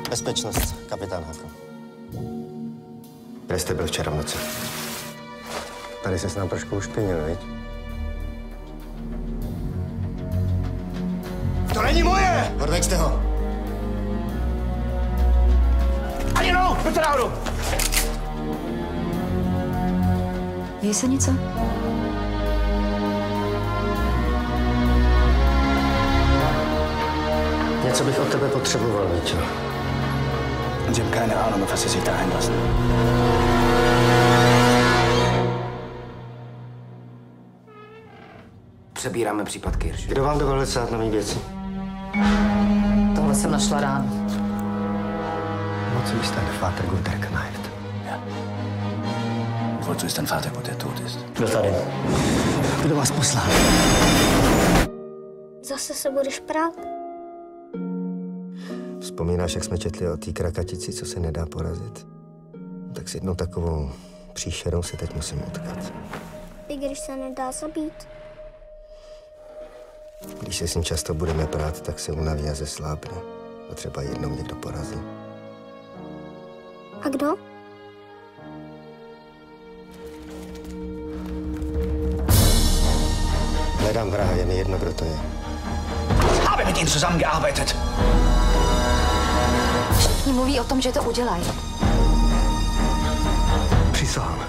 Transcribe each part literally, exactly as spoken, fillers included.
Bezpečnost, kapitán Hako. Kde jste byl včera v noci? Tady se s nám trošku ušpinil, viď? To není moje! Odveďte ho! Ani no! Pojďte nahoru! Děje se něco? Něco bych od tebe potřeboval, Víťo. Sie haben keine Ahnung, auf was Sie sich da einlassen. Přebíráme případ Kirsch. Kdo vám dovolil sát na mý věci? Tohle jsem našla ráno. Wozu ist dein Vater gut erkneift? Ja. Wozu ist dein Vater gut, der tot ist? Kdo tady? Kdo vás poslal? Zase se budeš prát? Vzpomínáš, jak jsme četli o té krakatici, co se nedá porazit? Tak s jednou takovou příšerou se teď musím utkat. I když se nedá zabít? Když se s ní často budeme prát, tak se unaví a zeslábne. A třeba jednou někdo porazí. A kdo? Hledám vraha, je mi jedno, kdo to je. Ich habe mit ihnen zusammengearbeitet. Všichni mluví o tom, že to udělají. Přísahám.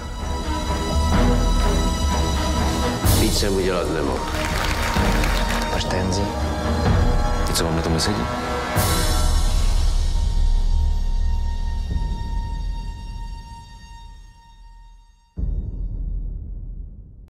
Víc jsem udělat nemohl. Verstehen Sie? Ty, co vám na tom nesedí?